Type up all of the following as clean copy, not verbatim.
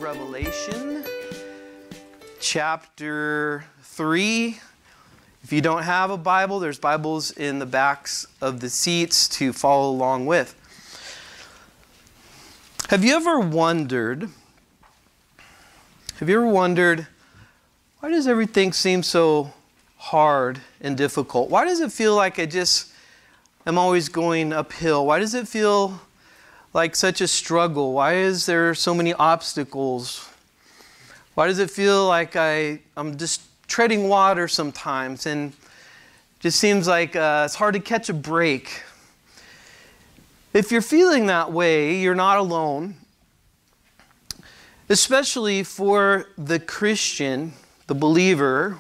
Revelation, chapter 3. If you don't have a Bible, there's Bibles in the backs of the seats to follow along with. Have you ever wondered, why does everything seem so hard and difficult? Why does it feel like I'm always going uphill? Why does it feel like such a struggle? Why is there so many obstacles? Why does it feel like I'm just treading water sometimes and just seems like it's hard to catch a break? If you're feeling that way, you're not alone. Especially for the Christian, the believer,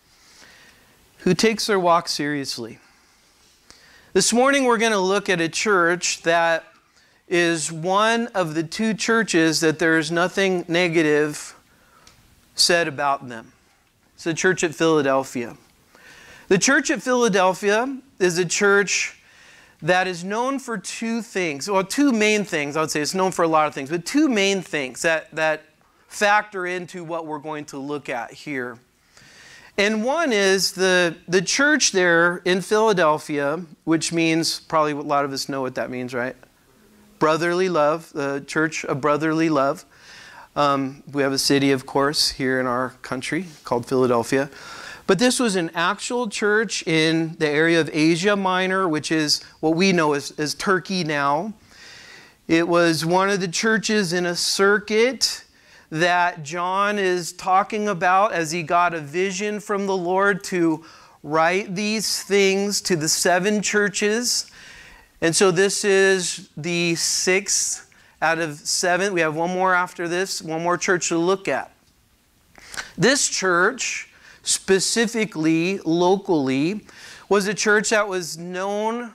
who takes their walk seriously. This morning we're going to look at a church that is one of the two churches that there's nothing negative said about them. It's the church at Philadelphia. The church at Philadelphia is a church that is known for two things, well, two main things. I would say it's known for a lot of things, but two main things that factor into what we're going to look at here. And one is the church there in Philadelphia, which means, probably a lot of us know what that means, right? Brotherly love, the church of brotherly love. We have a city, of course, here in our country called Philadelphia. But this was an actual church in the area of Asia Minor, which is what we know as Turkey now. It was one of the churches in a circuit that John is talking about as he got a vision from the Lord to write these things to the 7 churches. And so this is the 6th out of 7. We have one more after this, one more church to look at. This church, specifically, locally, was a church that was known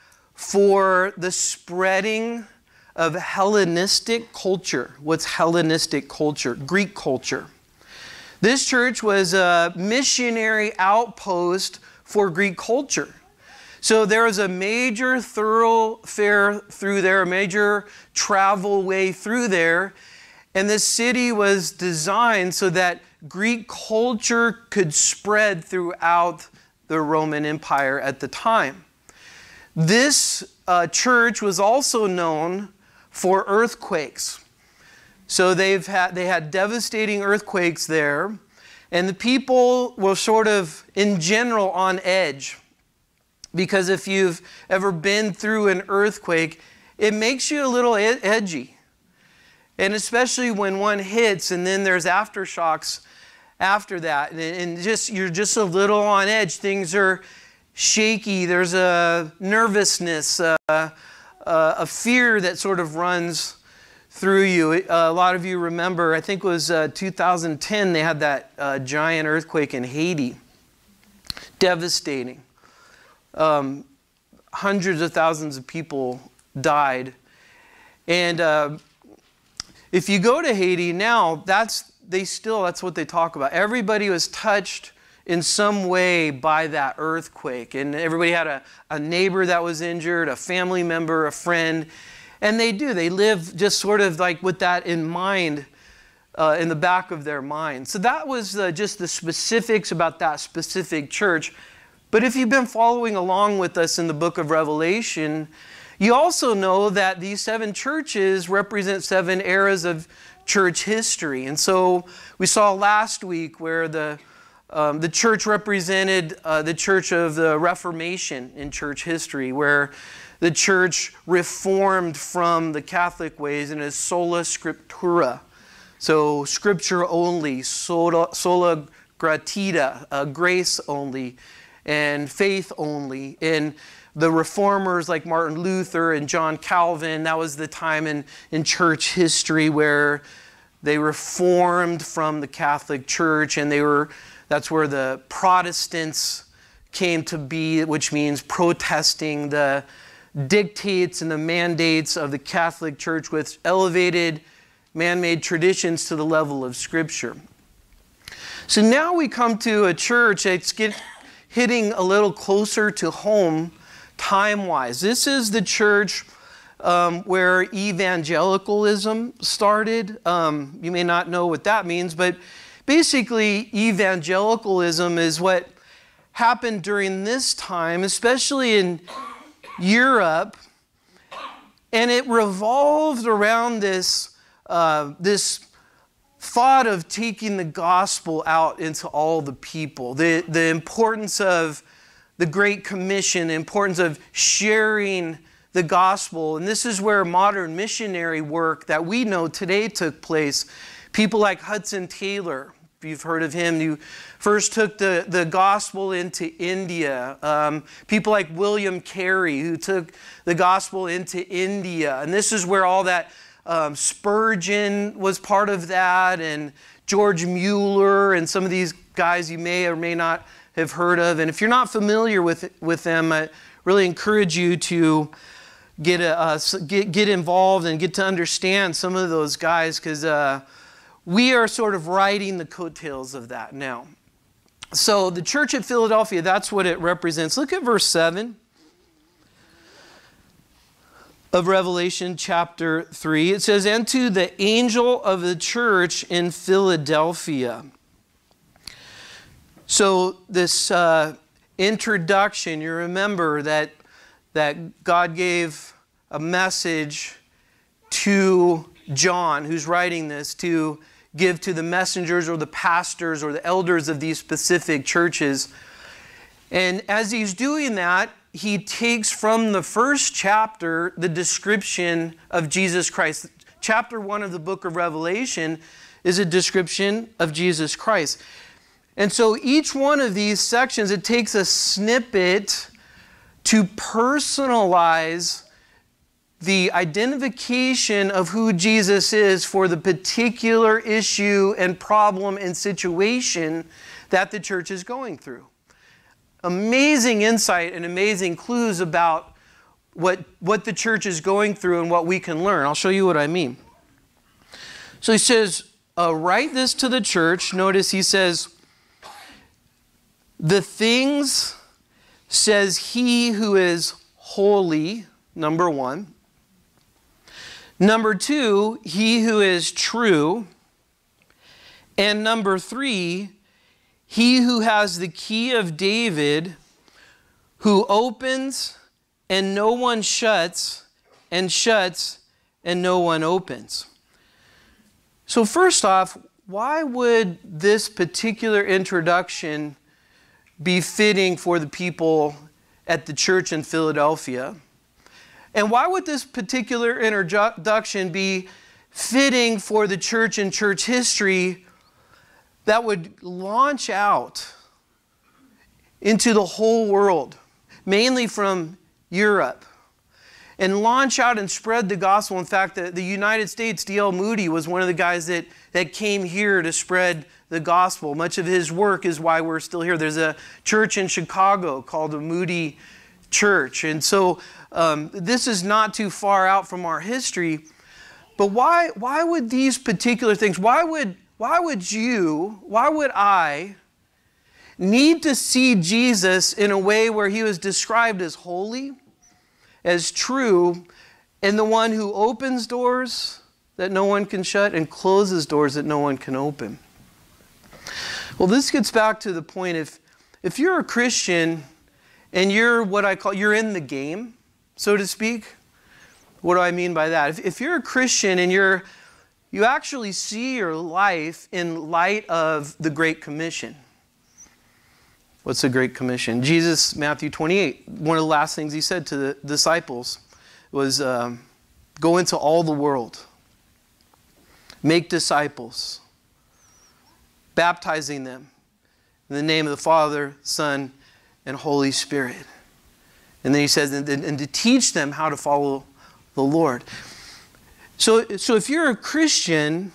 for the spreading of Hellenistic culture. What's Hellenistic culture? Greek culture. This church was a missionary outpost for Greek culture. So there was a major thoroughfare through there, a major travel way through there. And this city was designed so that Greek culture could spread throughout the Roman Empire at the time. This church was also known for earthquakes. So they had devastating earthquakes there. And the people were sort of, in general, on edge. Because if you've ever been through an earthquake, it makes you a little edgy. And especially when one hits and then there's aftershocks after that. And you're just a little on edge. Things are shaky. There's a nervousness, a fear that sort of runs through you. A lot of you remember, I think it was 2010, they had that giant earthquake in Haiti. Devastating. Hundreds of thousands of people died. And if you go to Haiti now, that's what they talk about. Everybody was touched in some way by that earthquake. And everybody had a neighbor that was injured, a family member, a friend. And they live just sort of like with that in mind, in the back of their mind. So that was just the specifics about that specific church. But if you've been following along with us in the book of Revelation, you also know that these 7 churches represent 7 eras of church history. And so we saw last week where the church represented the church of the Reformation in church history, where the church reformed from the Catholic ways and is sola scriptura. So scripture only, sola gratita, grace only, and faith only. And the reformers like Martin Luther and John Calvin, that was the time in church history where they reformed from the Catholic Church, and that's where the Protestants came to be, which means protesting the dictates and the mandates of the Catholic Church with elevated man-made traditions to the level of Scripture. So now we come to a church that's hitting a little closer to home time-wise. This is the church where evangelicalism started. You may not know what that means, but basically evangelicalism is what happened during this time, especially in Europe, and it revolved around this thought of taking the gospel out into all the people, the importance of the Great Commission, the importance of sharing the gospel. And this is where modern missionary work that we know today took place. People like Hudson Taylor, if you've heard of him, who first took the gospel into India. People like William Carey, who took the gospel into India. And this is where all that Spurgeon was part of that, and George Mueller, and some of these guys you may or may not have heard of. And if you're not familiar with them, I really encourage you to get involved and get to understand some of those guys, because we are sort of riding the coattails of that now. So the church at Philadelphia, that's what it represents. Look at verse 7 of Revelation chapter 3. It says, "And to the angel of the church in Philadelphia." So this introduction, you remember that God gave a message to John, who's writing this, to give to the messengers or the pastors or the elders of these specific churches. And as he's doing that, he takes from the first chapter the description of Jesus Christ. Chapter 1 of the book of Revelation is a description of Jesus Christ. And so each one of these sections, it takes a snippet to personalize the identification of who Jesus is for the particular issue and problem and situation that the church is going through. Amazing insight and amazing clues about what the church is going through and what we can learn. I'll show you what I mean. So he says, write this to the church. Notice he says, the things, says he who is holy, number 1. Number 2, he who is true. And number 3, he who has the key of David, who opens and no one shuts, and shuts and no one opens. So first off, why would this particular introduction be fitting for the people at the church in Philadelphia? And why would this particular introduction be fitting for the church in church history that would launch out into the whole world, mainly from Europe, and launch out and spread the gospel? In fact, the United States, D.L. Moody was one of the guys that came here to spread the gospel. Much of his work is why we're still here. There's a church in Chicago called the Moody Church. And so this is not too far out from our history. But why would these particular things, why would I need to see Jesus in a way where he was described as holy, as true, and the one who opens doors that no one can shut and closes doors that no one can open? Well, this gets back to the point, if you're a Christian and you're you're in the game, so to speak. What do I mean by that? If you're a Christian and you actually see your life in light of the Great Commission. What's the Great Commission? Jesus, Matthew 28, one of the last things he said to the disciples was, go into all the world, make disciples, baptizing them in the name of the Father, Son, and Holy Spirit. And then he says, and to teach them how to follow the Lord. So if you're a Christian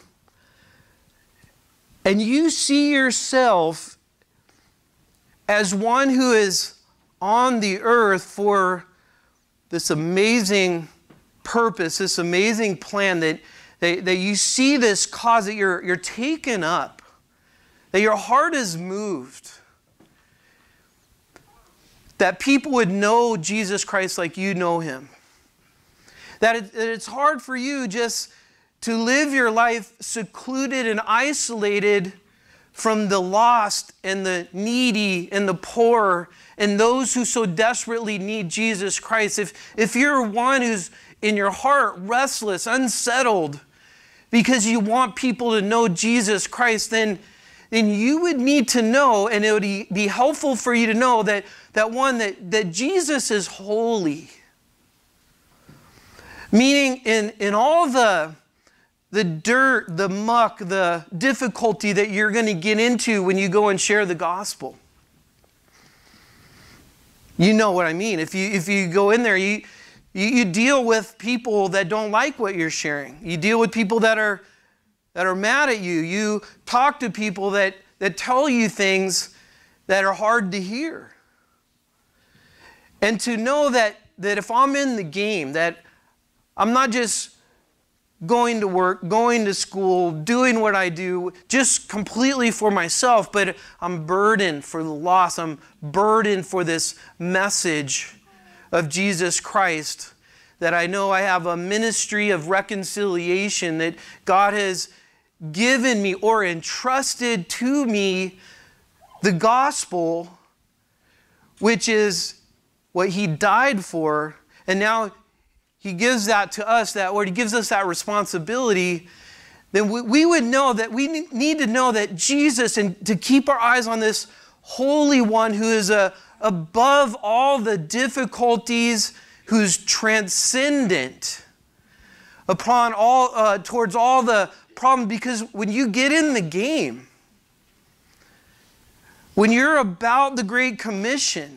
and you see yourself as one who is on the earth for this amazing purpose, this amazing plan, that you see this cause, that you're taken up, that your heart is moved, that people would know Jesus Christ like you know him, That it's hard for you just to live your life secluded and isolated from the lost and the needy and the poor and those who so desperately need Jesus Christ. If you're one who's in your heart restless, unsettled, because you want people to know Jesus Christ, then you would need to know, and it would be helpful for you to know that Jesus is holy. Meaning in all the dirt, the muck, the difficulty that you're going to get into when you go and share the gospel. You know what I mean. If you go in there, you deal with people that don't like what you're sharing. You deal with people that are mad at you. You talk to people that tell you things that are hard to hear. And to know that if I'm in the game, that I'm not just going to work, going to school, doing what I do just completely for myself, but I'm burdened for the lost. I'm burdened for this message of Jesus Christ, that I know I have a ministry of reconciliation that God has given me or entrusted to me, the gospel, which is what He died for, and now He gives that to us, or He gives us that responsibility. Then we would know that we need to know that Jesus, and to keep our eyes on this Holy One who is above all the difficulties, who's transcendent upon all, towards all the problems. Because when you get in the game, when you're about the Great Commission,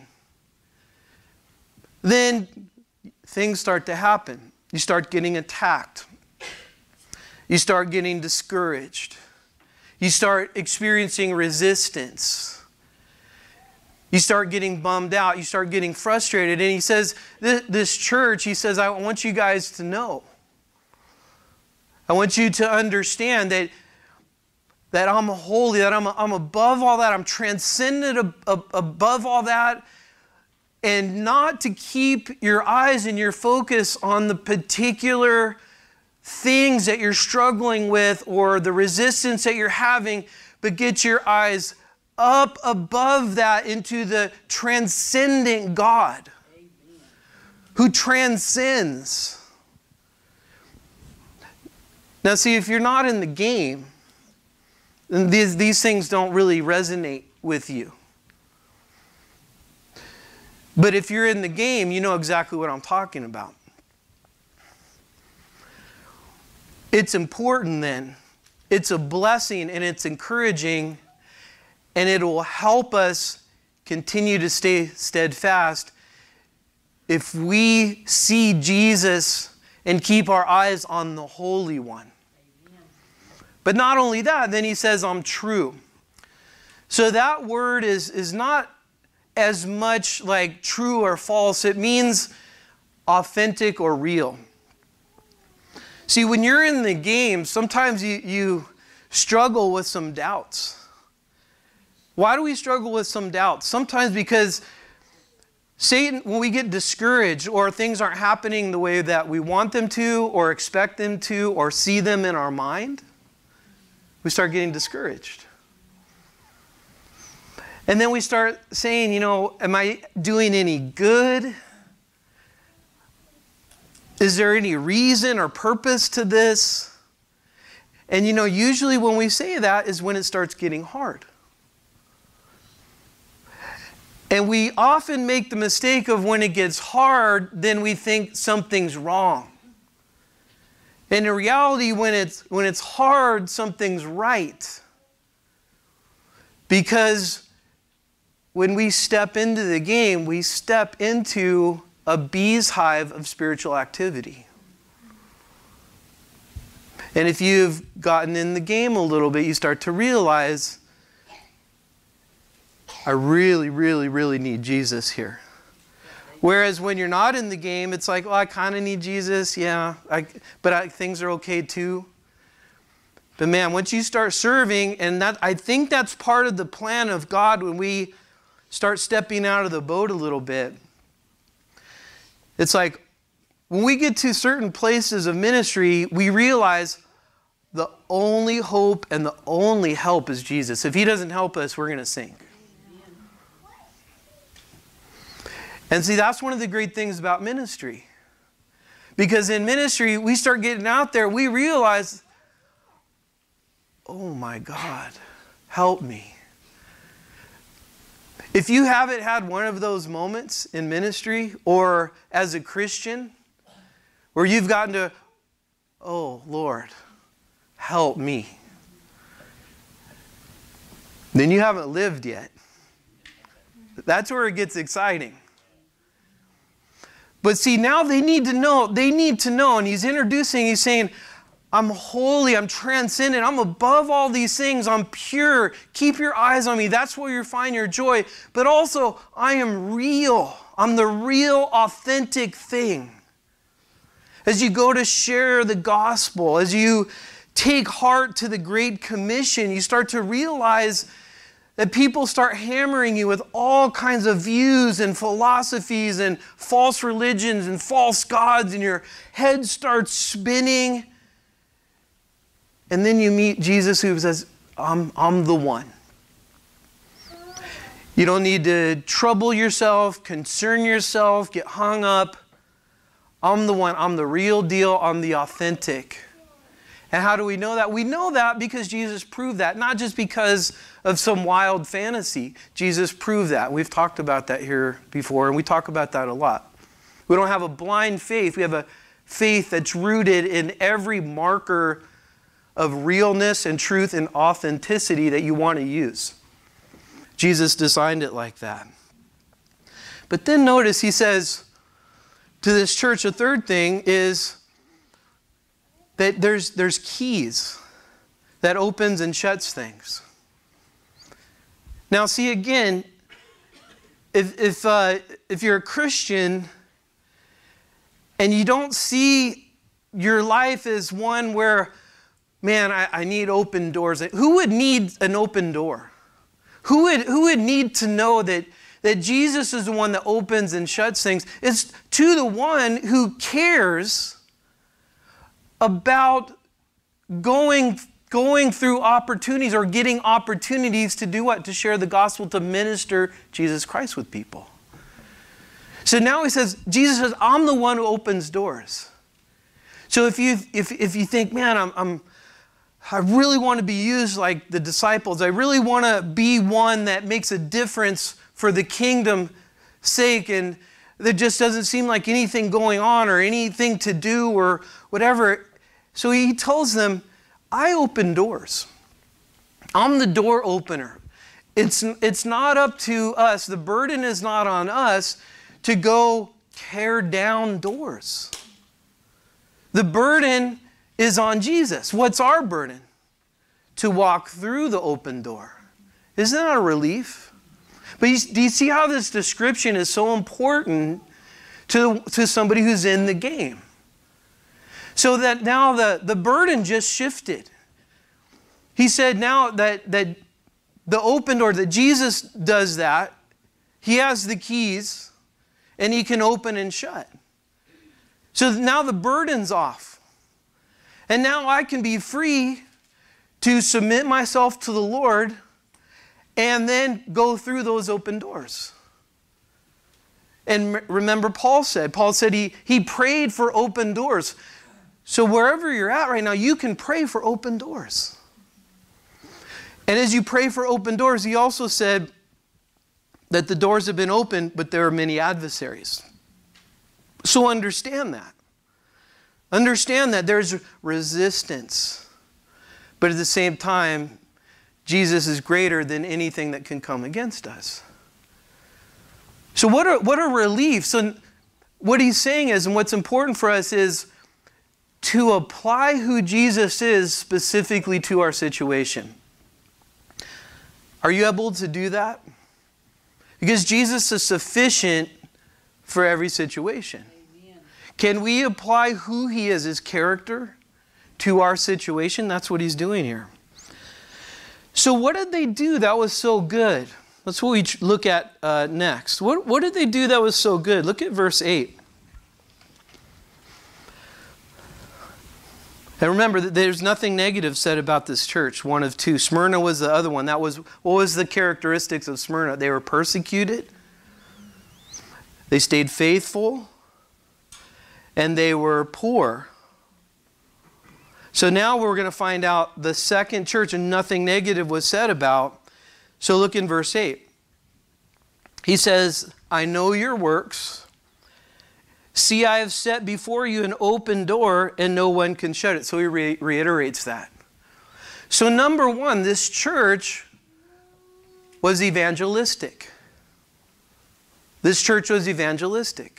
then things start to happen. You start getting attacked. You start getting discouraged. You start experiencing resistance. You start getting bummed out. You start getting frustrated. And He says, this church, He says, I want you guys to know. I want you to understand that I'm holy, that I'm above all that. I'm transcendent above all that. And not to keep your eyes and your focus on the particular things that you're struggling with or the resistance that you're having, but get your eyes up above that into the transcendent God. Amen. Who transcends. Now see, if you're not in the game, then these things don't really resonate with you. But if you're in the game, you know exactly what I'm talking about. It's important then. It's a blessing and it's encouraging, and it will help us continue to stay steadfast if we see Jesus and keep our eyes on the Holy One. Amen. But not only that, then He says, I'm true. So that word is not as much like true or false. It means authentic or real. See, when you're in the game, sometimes you struggle with some doubts. Why do we struggle with some doubts? Sometimes because Satan, when we get discouraged or things aren't happening the way that we want them to or expect them to or see them in our mind, we start getting discouraged. And then we start saying, am I doing any good? Is there any reason or purpose to this? And usually when we say that is when it starts getting hard. And we often make the mistake of when it gets hard, then we think something's wrong. And in reality, when it's hard, something's right. Because when we step into the game, we step into a bee's hive of spiritual activity. And if you've gotten in the game a little bit, you start to realize, I really, really, really need Jesus here. Whereas when you're not in the game, it's like, I kind of need Jesus, yeah, but things are okay too. But man, once you start serving, and I think that's part of the plan of God when we start stepping out of the boat a little bit. It's like, when we get to certain places of ministry, we realize the only hope and the only help is Jesus. If he doesn't help us, we're going to sink. And see, that's one of the great things about ministry. Because in ministry, we start getting out there, we realize, oh my God, help me. If you haven't had one of those moments in ministry or as a Christian, where you've gotten to, oh Lord, help me, then you haven't lived yet. That's where it gets exciting. But see, now they need to know, and he's saying, I'm holy, I'm transcendent, I'm above all these things, I'm pure, keep your eyes on me, that's where you find your joy. But also, I am real, I'm the real, authentic thing. As you go to share the gospel, as you take heart to the Great Commission, you start to realize that people start hammering you with all kinds of views and philosophies and false religions and false gods, and your head starts spinning. And then you meet Jesus who says, I'm the one. You don't need to trouble yourself, concern yourself, get hung up. I'm the one. I'm the real deal. I'm the authentic. And how do we know that? We know that because Jesus proved that, not just because of some wild fantasy. Jesus proved that. We've talked about that here before, and we talk about that a lot. We don't have a blind faith. We have a faith that's rooted in every marker of realness and truth and authenticity that you want to use. Jesus designed it like that. But then notice he says to this church, a third thing is that there's keys that opens and shuts things. Now see, again, if you're a Christian and you don't see your life as one where, man, I need open doors. Who would need an open door? Who would need to know that Jesus is the one that opens and shuts things? It's to the one who cares about going through opportunities or getting opportunities to do what? To share the gospel, to minister Jesus Christ with people. So now he says, Jesus says, I'm the one who opens doors. So if you think, man, I really want to be used like the disciples. I really want to be one that makes a difference for the kingdom's sake, and there just doesn't seem like anything going on or anything to do or whatever. So he tells them, I open doors. I'm the door opener. It's not up to us. The burden is not on us to go tear down doors. The burden is on Jesus. What's our burden? To walk through the open door. Isn't that a relief? But do you see how this description is so important to somebody who's in the game? So that now the burden just shifted. He said now that the open door, that Jesus does that, he has the keys and he can open and shut. So now the burden's off. And now I can be free to submit myself to the Lord and then go through those open doors. And remember Paul said he prayed for open doors. So wherever you're at right now, you can pray for open doors. And as you pray for open doors, he also said that the doors have been opened, but there are many adversaries. So understand that. Understand that there's resistance. But at the same time, Jesus is greater than anything that can come against us. So what a relief. So what he's saying is, and what's important for us is to apply who Jesus is specifically to our situation. Are you able to do that? Because Jesus is sufficient for every situation. Amen. Can we apply who he is, his character, to our situation? That's what he's doing here. So what did they do that was so good? That's what we look at next. What did they do that was so good? Look at verse 8. And remember, there's nothing negative said about this church. One of two. Smyrna was the other one. What was the characteristics of Smyrna? They were persecuted. They stayed faithful. And they were poor. So now we're going to find out the second church, and nothing negative was said about. So look in verse 8. He says, I know your works. See, I have set before you an open door, and no one can shut it. So he reiterates that. So number one, this church was evangelistic. This church was evangelistic.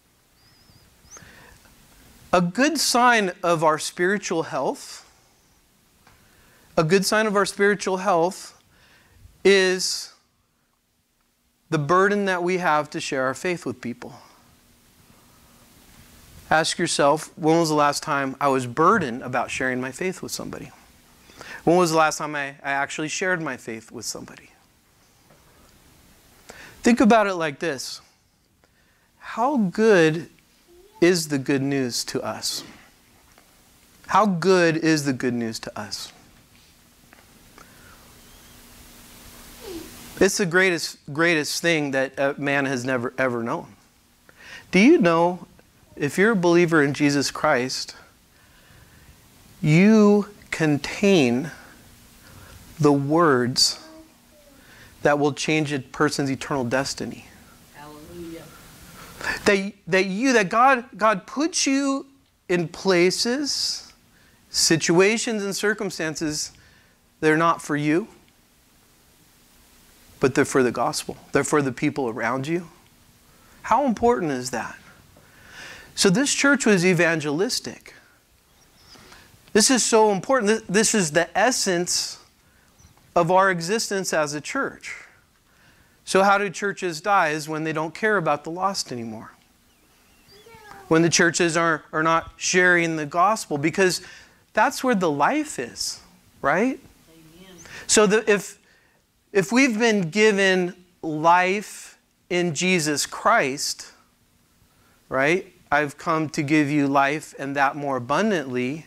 A good sign of our spiritual health, is the burden that we have to share our faith with people. Ask yourself, when was the last time I was burdened about sharing my faith with somebody? When was the last time I actually shared my faith with somebody? Think about it like this. How good is the good news to us? How good is the good news to us? It's the greatest thing that man has never ever known. Do you know, if you're a believer in Jesus Christ, you contain the words that will change a person's eternal destiny? Hallelujah. That God puts you in places, situations, and circumstances that are not for you, but they're for the gospel. They're for the people around you. How important is that? So this church was evangelistic. This is so important. This is the essence of our existence as a church. So how do churches die? Is when they don't care about the lost anymore. When the churches are not sharing the gospel, because that's where the life is, right? Amen. So if we've been given life in Jesus Christ, right? I've come to give you life and that more abundantly.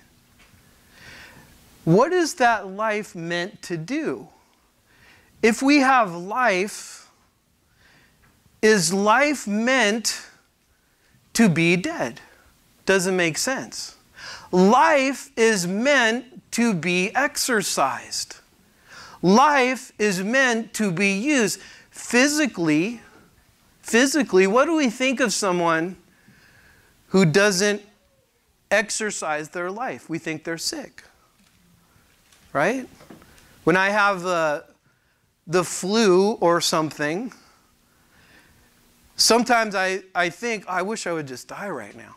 What is that life meant to do? If we have life, is life meant to be dead? Doesn't make sense. Life is meant to be exercised. Life is meant to be used. Physically, what do we think of someone who doesn't exercise their life? We think they're sick, right? When I have the flu or something, sometimes I think, I wish I would just die right now.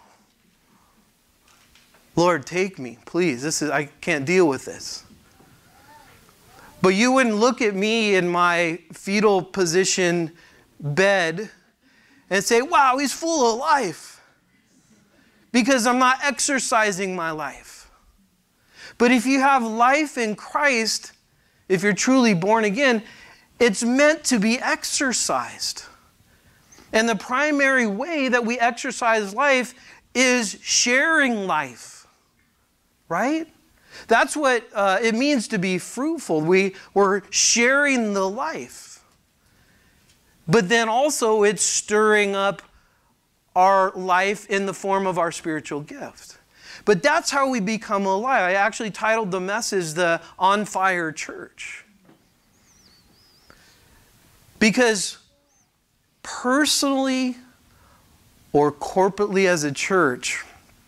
Lord, take me, please. I can't deal with this. But you wouldn't look at me in my fetal position bed and say, wow, he's full of life, because I'm not exercising my life. But if you have life in Christ, if you're truly born again, it's meant to be exercised. And the primary way that we exercise life is sharing life, right? That's what it means to be fruitful. We're sharing the life. But then also it's stirring up our life in the form of our spiritual gift. But that's how we become alive. I actually titled the message the On Fire Church. Because personally or corporately as a church,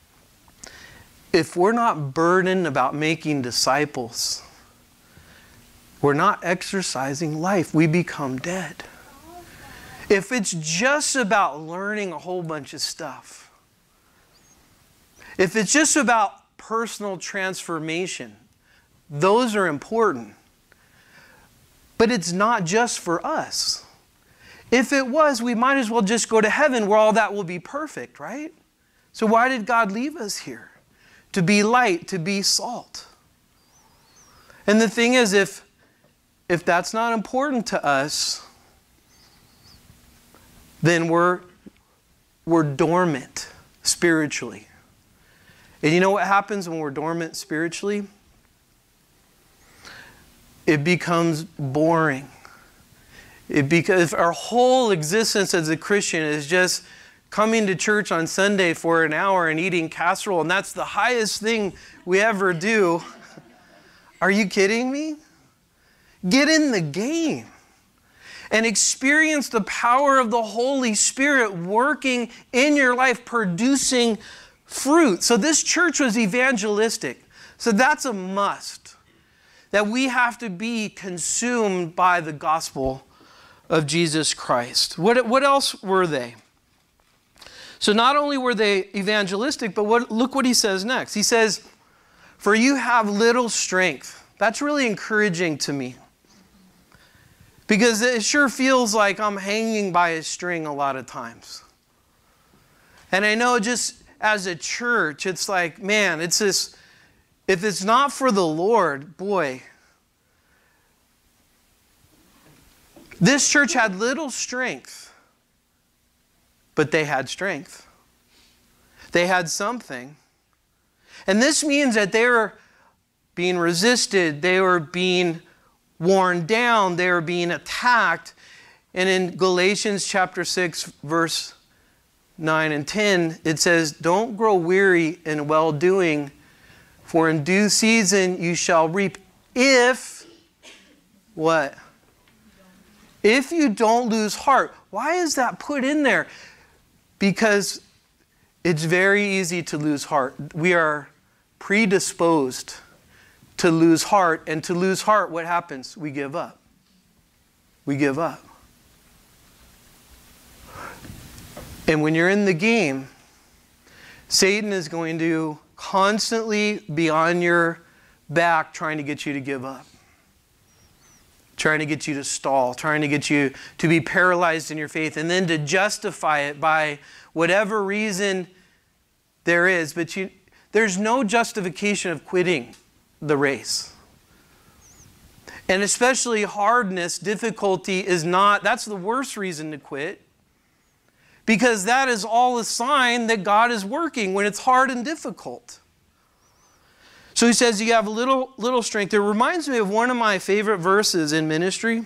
if we're not burdened about making disciples, we're not exercising life. We become dead. If it's just about learning a whole bunch of stuff, if it's just about personal transformation, those are important. But it's not just for us. If it was, we might as well just go to heaven where all that will be perfect, right? So why did God leave us here? To be light, to be salt. And the thing is, if that's not important to us, then we're dormant spiritually. And you know what happens when we're dormant spiritually? It becomes boring. Because our whole existence as a Christian is just coming to church on Sunday for an hour and eating casserole, and that's the highest thing we ever do. Are you kidding me? Get in the game and experience the power of the Holy Spirit working in your life, producing fruit. So this church was evangelistic. So that's a must, that we have to be consumed by the gospel of Jesus Christ. What else were they? So not only were they evangelistic, but look what he says next. He says, for you have little strength. That's really encouraging to me, because it sure feels like I'm hanging by a string a lot of times. And I know just as a church, it's like, man, it's this, if it's not for the Lord, boy. This church had little strength, but they had strength. They had something. And this means that they were being resisted, they were being worn down, they were being attacked. And in Galatians chapter 6, verse 9 and 10, it says, don't grow weary in well-doing, for in due season you shall reap if, what? If you don't lose heart. Why is that put in there? Because it's very easy to lose heart. We are predisposed to lose heart. And to lose heart, what happens? We give up. We give up. And when you're in the game, Satan is going to constantly be on your back trying to get you to give up. Trying to get you to stall, trying to get you to be paralyzed in your faith, and then to justify it by whatever reason there is. But there's no justification of quitting the race. And especially hardness, difficulty is not, that's the worst reason to quit. Because that is all a sign that God is working when it's hard and difficult. So he says you have little strength. It reminds me of one of my favorite verses in ministry.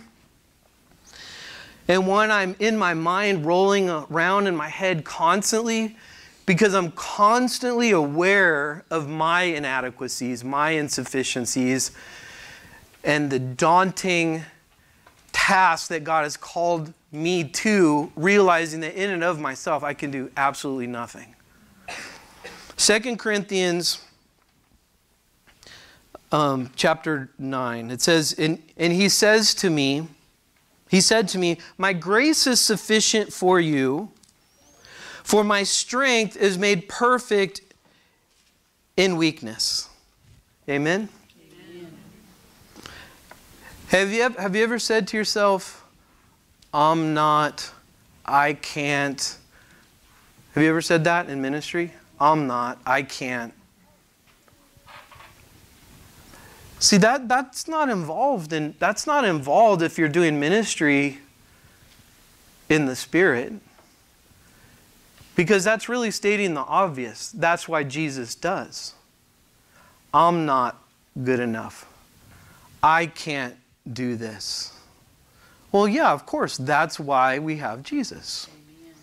And one I'm in my mind rolling around in my head constantly, because I'm constantly aware of my inadequacies, my insufficiencies, and the daunting task that God has called me to, realizing that in and of myself I can do absolutely nothing. 2 Corinthians chapter 9, it says, and he said to me, my grace is sufficient for you, for my strength is made perfect in weakness. Amen? Amen. Have you ever said to yourself, I'm not, I can't? Have you ever said that in ministry? I'm not, I can't. See, that's not involved if you're doing ministry in the Spirit. Because that's really stating the obvious. That's why Jesus does. I'm not good enough. I can't do this. Well, yeah, of course, that's why we have Jesus. Amen.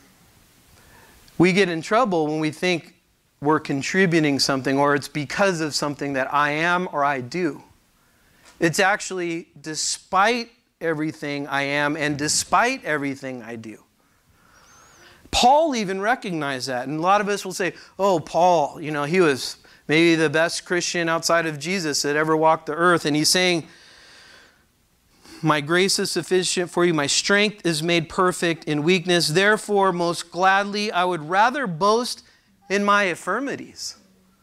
We get in trouble when we think we're contributing something, or it's because of something that I am or I do. It's actually despite everything I am and despite everything I do. Paul even recognized that. And a lot of us will say, oh, Paul, he was maybe the best Christian outside of Jesus that ever walked the earth. And he's saying, my grace is sufficient for you. My strength is made perfect in weakness. Therefore, most gladly, I would rather boast in my infirmities.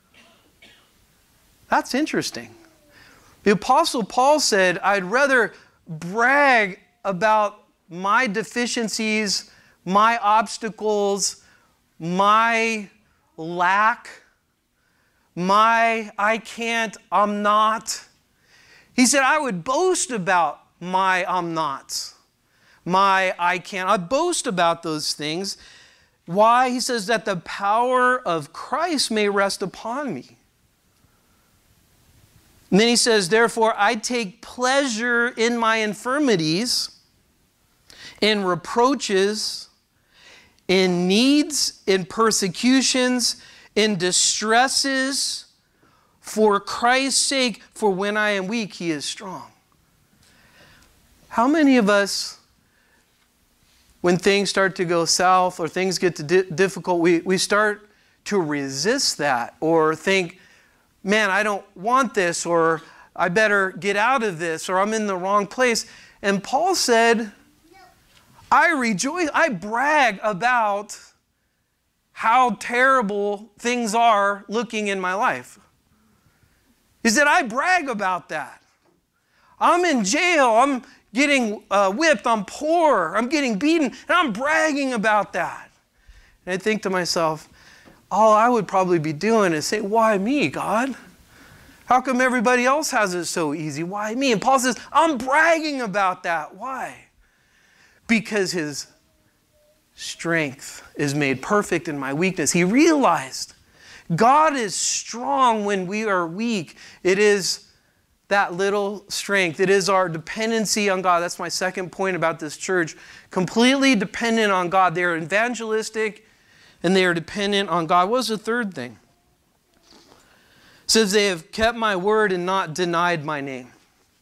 That's interesting. The Apostle Paul said, I'd rather brag about my deficiencies, my obstacles, my lack, my I can't, I'm not. He said, I would boast about my I'm nots, my I can't. I boast about those things. Why? He says that the power of Christ may rest upon me. And then he says, therefore, I take pleasure in my infirmities, in reproaches, in needs, in persecutions, in distresses, for Christ's sake, for when I am weak, he is strong. How many of us, when things start to go south or things get difficult, we start to resist that or think, man, I don't want this, or I better get out of this, or I'm in the wrong place. And Paul said, I rejoice, I brag about how terrible things are looking in my life. He said, I brag about that. I'm in jail, I'm getting whipped, I'm poor, I'm getting beaten, and I'm bragging about that. And I think to myself, all I would probably be doing is say, why me, God? How come everybody else has it so easy? Why me? And Paul says, I'm bragging about that. Why? Because his strength is made perfect in my weakness. He realized God is strong when we are weak. It is that little strength. It is our dependency on God. That's my second point about this church. Completely dependent on God. They are evangelistic and they are dependent on God. What was the third thing? It says they have kept my word and not denied my name.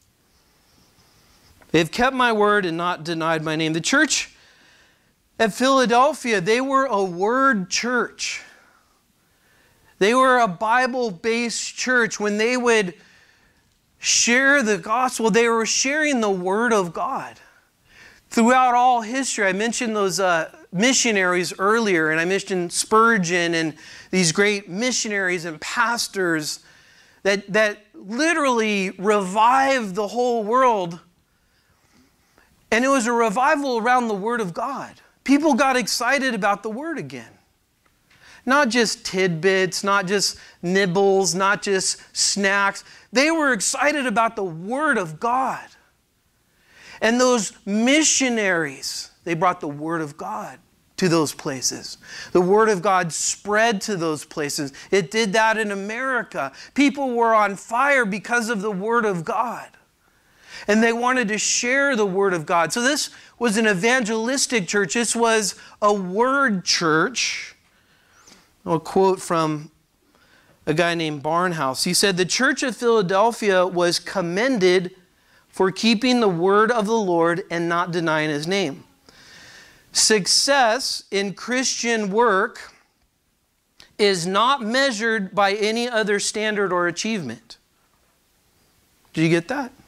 They have kept my word and not denied my name. The church at Philadelphia, they were a word church. They were a Bible-based church. When they would share the gospel, they were sharing the word of God. Throughout all history, I mentioned those missionaries earlier, and I mentioned Spurgeon and these great missionaries and pastors that literally revived the whole world. And it was a revival around the Word of God. People got excited about the Word again. Not just tidbits, not just nibbles, not just snacks. They were excited about the Word of God. And those missionaries, they brought the Word of God to those places. The Word of God spread to those places. It did that in America. People were on fire because of the Word of God. And they wanted to share the Word of God. So this was an evangelistic church. This was a word church. A quote from a guy named Barnhouse. He said, the church of Philadelphia was commended for keeping the word of the Lord and not denying his name. Success in Christian work is not measured by any other standard or achievement. Did you get that?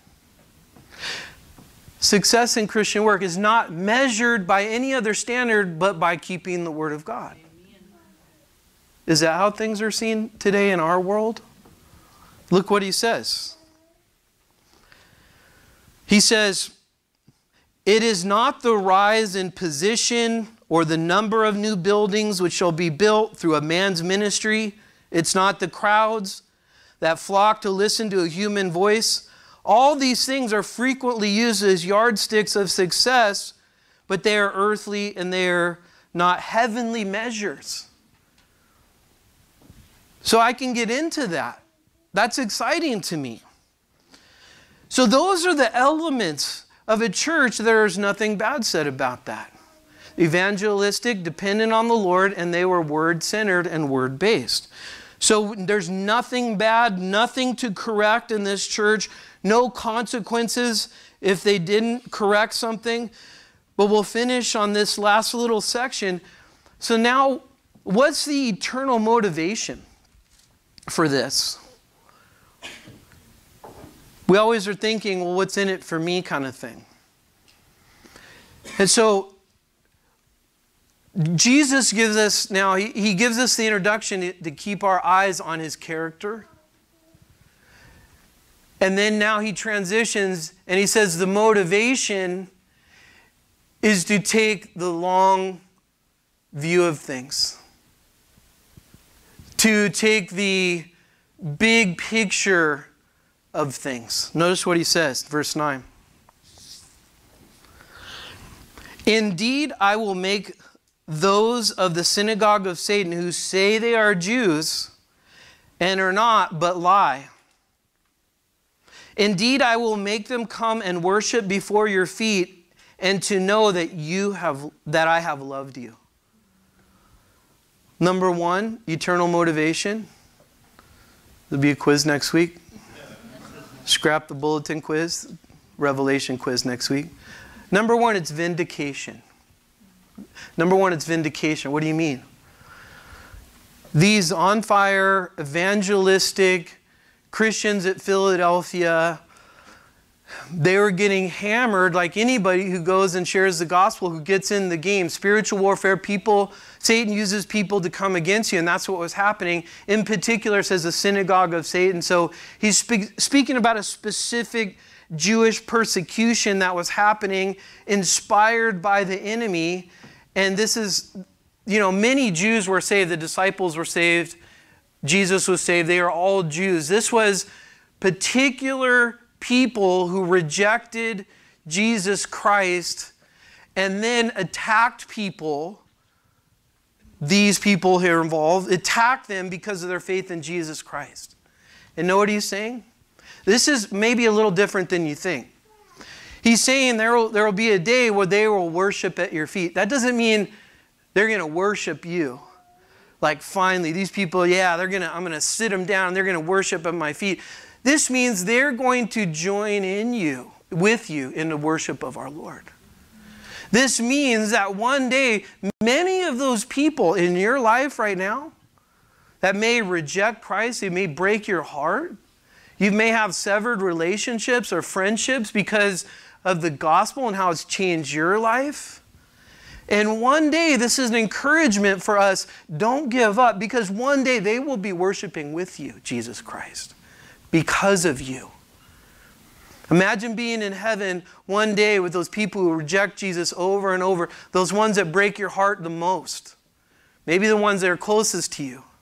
Success in Christian work is not measured by any other standard but by keeping the word of God. Is that how things are seen today in our world? Look what he says. He says, it is not the rise in position or the number of new buildings which shall be built through a man's ministry. It's not the crowds that flock to listen to a human voice. All these things are frequently used as yardsticks of success, but they are earthly and they are not heavenly measures. So I can get into that. That's exciting to me. So those are the elements of a church. There's nothing bad said about that. Evangelistic, dependent on the Lord, and they were word-centered and word-based. So there's nothing bad, nothing to correct in this church, no consequences if they didn't correct something. But we'll finish on this last little section. So now, what's the eternal motivation for this? We always are thinking, well, what's in it for me kind of thing. And so Jesus gives us, now he gives us the introduction to keep our eyes on his character. And then now he transitions and he says the motivation is to take the long view of things. To take the big picture of things. Notice what he says, verse 9. Indeed, I will make those of the synagogue of Satan who say they are Jews and are not, but lie. Indeed, I will make them come and worship before your feet, and to know that I have loved you. Number one, eternal motivation. There'll be a quiz next week. Scrap the bulletin quiz, Revelation quiz next week. Number one, it's vindication. Number one, it's vindication. What do you mean? These on fire, evangelistic Christians at Philadelphia, they were getting hammered like anybody who goes and shares the gospel, who gets in the game. Spiritual warfare, Satan uses people to come against you, and that's what was happening. In particular, it says the synagogue of Satan. So he's speaking about a specific Jewish persecution that was happening, inspired by the enemy. And this is, many Jews were saved. The disciples were saved. Jesus was saved. They are all Jews. This was particular people who rejected Jesus Christ and then attacked people, these people here involved, attacked them because of their faith in Jesus Christ. And know what he's saying? This is maybe a little different than you think. He's saying there will be a day where they will worship at your feet. That doesn't mean they're going to worship you. Like finally, these people, I'm going to sit them down and they're going to worship at my feet. This means they're going to join with you in the worship of our Lord. This means that one day, many of those people in your life right now that may reject Christ, they may break your heart. You may have severed relationships or friendships because of the gospel and how it's changed your life. And one day, this is an encouragement for us. Don't give up, because one day they will be worshiping with you, Jesus Christ, because of you. Imagine being in heaven one day with those people who reject Jesus over and over, those ones that break your heart the most, maybe the ones that are closest to you.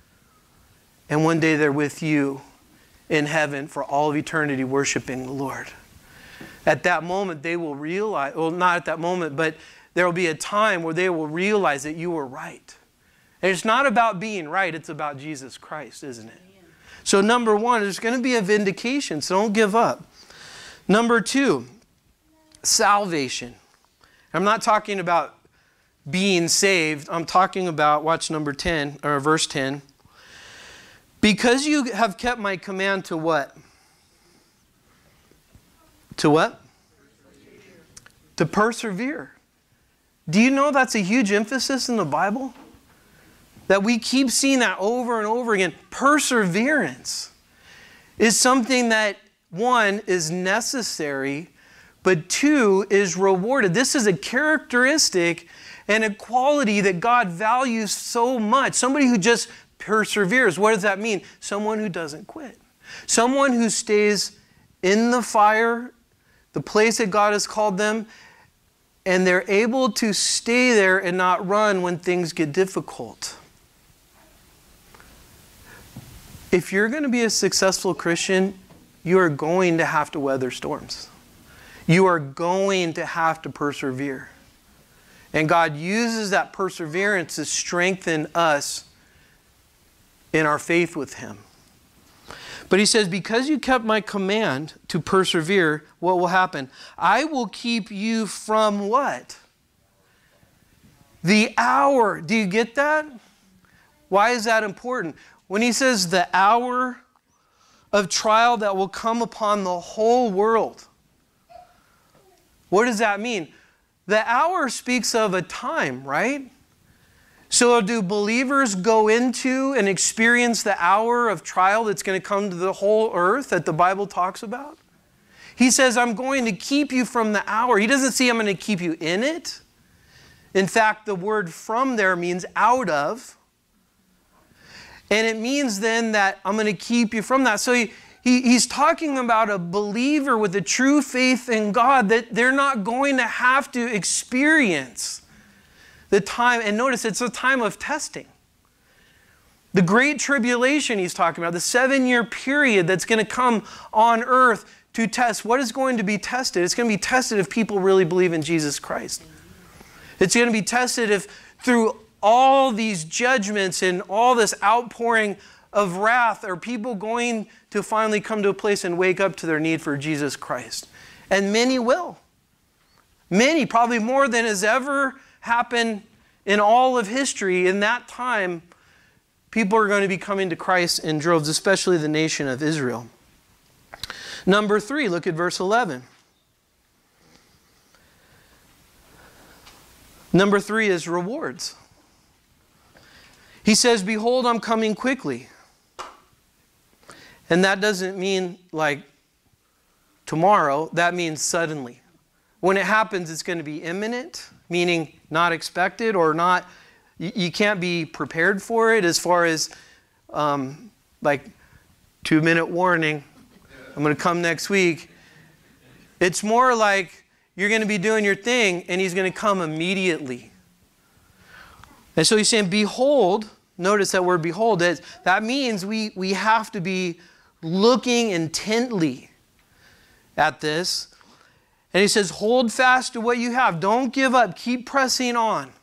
And one day they're with you in heaven for all of eternity worshiping the Lord. At that moment, they will realize, well, not at that moment, but there will be a time where they will realize that you were right. And it's not about being right, it's about Jesus Christ, isn't it? So number one, there's going to be a vindication, so don't give up. Number two, salvation. I'm not talking about being saved. I'm talking about, watch number 10, or verse 10. Because you have kept my command to what? To what? To persevere. Do you know that's a huge emphasis in the Bible? That we keep seeing that over and over again. Perseverance is something that, one, is necessary, but two, is rewarded. This is a characteristic and a quality that God values so much. Somebody who just perseveres. What does that mean? Someone who doesn't quit. Someone who stays in the fire, the place that God has called them, and they're able to stay there and not run when things get difficult. If you're going to be a successful Christian, you are going to have to weather storms. You are going to have to persevere. And God uses that perseverance to strengthen us in our faith with Him. But He says, because you kept my command to persevere, what will happen? I will keep you from what? The hour. Do you get that? Why is that important? When He says the hour of trial that will come upon the whole world, what does that mean? The hour speaks of a time, right? So do believers go into and experience the hour of trial that's going to come to the whole earth that the Bible talks about? He says, I'm going to keep you from the hour. He doesn't say I'm going to keep you in it. In fact, the word from there means out of. And it means then that I'm going to keep you from that. So he's talking about a believer with a true faith in God, that they're not going to have to experience the time, and notice it's a time of testing. The great tribulation he's talking about, the 7-year period that's going to come on earth to test. What is going to be tested? It's going to be tested if people really believe in Jesus Christ. It's going to be tested if through all these judgments and all this outpouring of wrath, are people going to finally come to a place and wake up to their need for Jesus Christ? And many will. Many, probably more than has ever happened in all of history. In that time, people are going to be coming to Christ in droves, especially the nation of Israel. Number 3, look at verse 11. Number 3 is rewards. He says, behold, I'm coming quickly. And that doesn't mean like tomorrow. That means suddenly. When it happens, it's going to be imminent, meaning not expected or not. You can't be prepared for it as far as like 2-minute warning. I'm going to come next week. It's more like you're going to be doing your thing and he's going to come immediately. And so he's saying, behold, notice that word behold. That means we have to be looking intently at this. And he says, hold fast to what you have. Don't give up. Keep pressing on.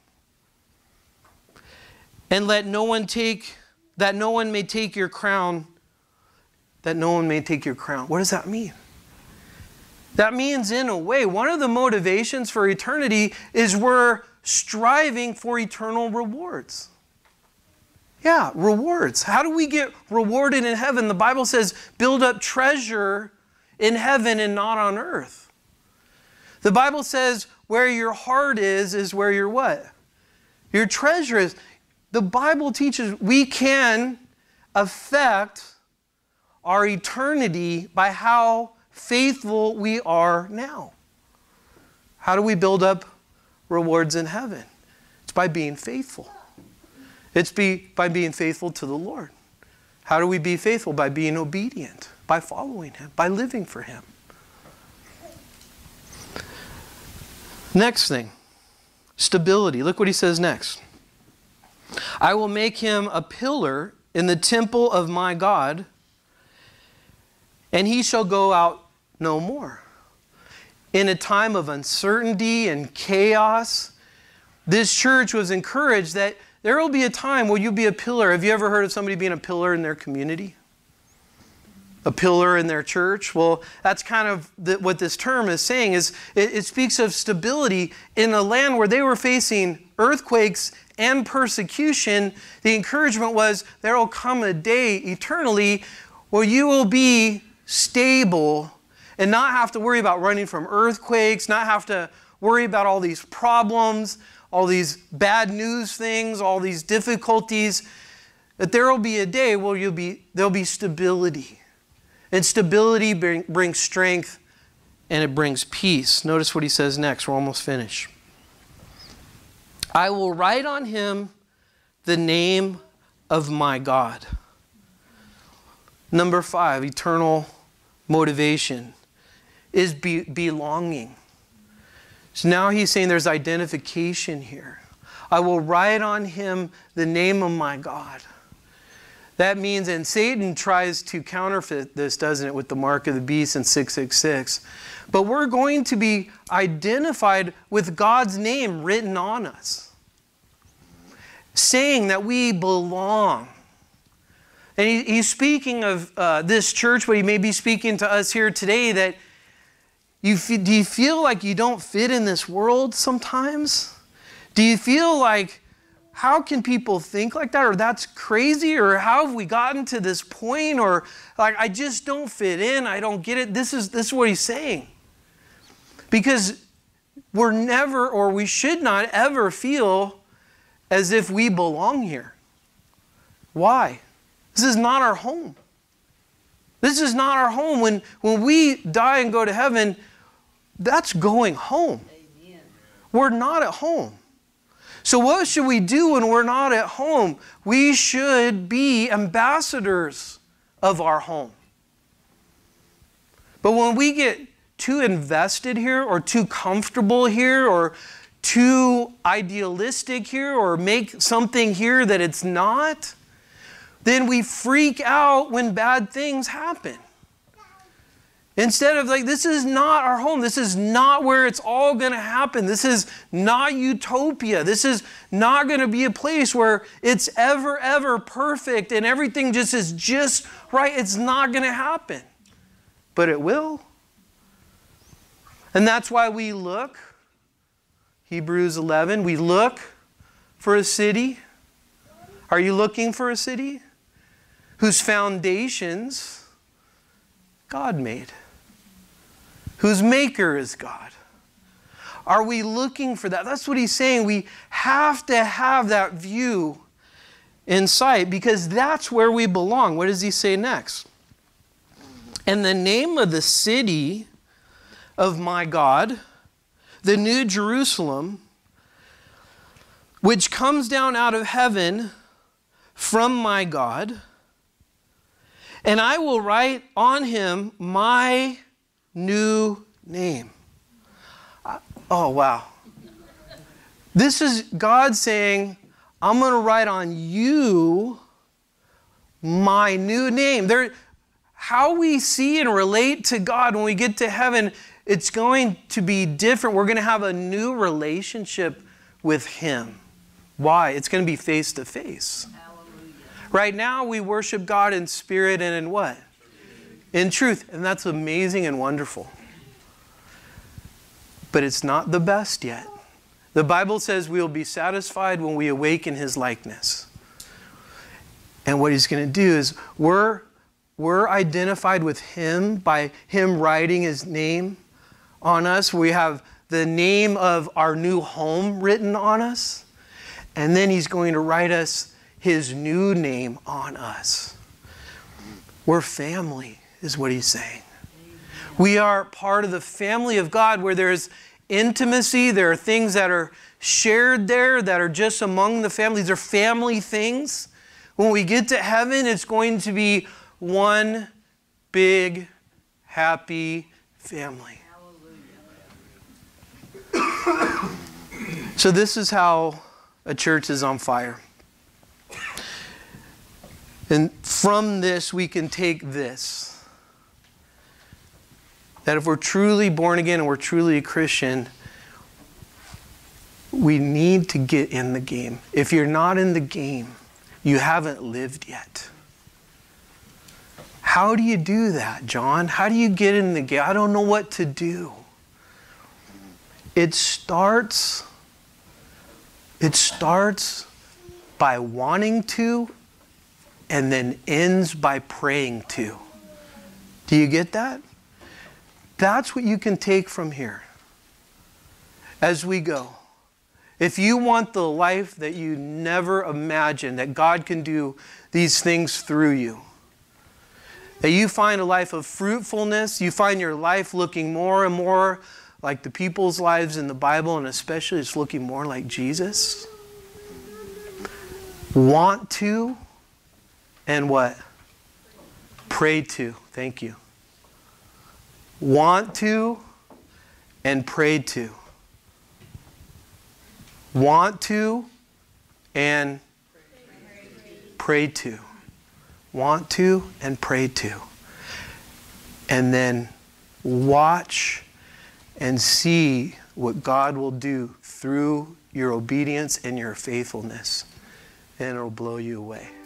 And let no one may take your crown. That no one may take your crown. What does that mean? That means, in a way, one of the motivations for eternity is we're striving for eternal rewards. Yeah, rewards. How do we get rewarded in heaven? The Bible says, build up treasure in heaven and not on earth. The Bible says, where your heart is where your what? Your treasure is. The Bible teaches we can affect our eternity by how faithful we are now. How do we build up rewards in heaven? It's by being faithful. It's by being faithful to the Lord. How do we be faithful? By being obedient, by following Him, by living for Him. Next thing, stability. Look what he says next. I will make him a pillar in the temple of my God, and he shall go out no more. In a time of uncertainty and chaos, this church was encouraged that there will be a time where you'll be a pillar. Have you ever heard of somebody being a pillar in their community? A pillar in their church? Well, that's kind of what this term is saying. Is it speaks of stability in a land where they were facing earthquakes and persecution. The encouragement was there will come a day eternally where you will be stable and not have to worry about running from earthquakes, not have to worry about all these problems, all these bad news things, all these difficulties. That there will be a day where there'll be stability. And stability brings strength and it brings peace. Notice what he says next. We're almost finished. I will write on him the name of my God. Number 5, eternal motivation is belonging. So now he's saying there's identification here. I will write on him the name of my God. That means, and Satan tries to counterfeit this, doesn't it, with the mark of the beast in 666. But we're going to be identified with God's name written on us, saying that we belong. And he's speaking of this church, but he may be speaking to us here today that do you feel like you don't fit in this world sometimes? Do you feel like, how can people think like that? Or that's crazy? Or how have we gotten to this point? Or like, I just don't fit in. I don't get it. This is what he's saying. Because we're never, or we should not ever feel as if we belong here. Why? This is not our home. This is not our home. When we die and go to heaven, that's going home. Amen. We're not at home. So what should we do when we're not at home? We should be ambassadors of our home. But when we get too invested here or too comfortable here or too idealistic here or make something here that it's not, then we freak out when bad things happen. Instead of like, this is not our home. This is not where it's all going to happen. This is not utopia. This is not going to be a place where it's ever, ever perfect and everything just is just right. It's not going to happen. But it will. And that's why we look. Hebrews 11, we look for a city. Are you looking for a city whose foundations God made? Whose maker is God? Are we looking for that? That's what he's saying. We have to have that view in sight because that's where we belong. What does he say next? And the name of the city of my God, the New Jerusalem, which comes down out of heaven from my God, and I will write on him my new name. Oh, wow. This is God saying, I'm going to write on you my new name. How we see and relate to God when we get to heaven, it's going to be different. We're going to have a new relationship with him. Why? It's going to be face to face. Right now, we worship God in spirit and in what? In truth. And that's amazing and wonderful. But it's not the best yet. The Bible says we will be satisfied when we awaken his likeness. And what he's going to do is we're identified with him by him writing his name on us. We have the name of our new home written on us. And then he's going to write us his new name on us. We're family, is what he's saying. We are part of the family of God where there's intimacy. There are things that are shared there that are just among the family. These are family things. When we get to heaven, it's going to be one big, happy family. So this is how a church is on fire. And from this, we can take this. That if we're truly born again and we're truly a Christian, we need to get in the game. If you're not in the game, you haven't lived yet. How do you do that, John? How do you get in the game? I don't know what to do. It starts by wanting to and then ends by praying to. Do you get that? That's what you can take from here as we go. If you want the life that you never imagined, that God can do these things through you, that you find a life of fruitfulness, you find your life looking more and more like the people's lives in the Bible, and especially it's looking more like Jesus. Want to and what? Pray to. Thank you. Want to and pray to. Want to and pray to. Want to and pray to. And then watch and see what God will do through your obedience and your faithfulness. And it'll blow you away.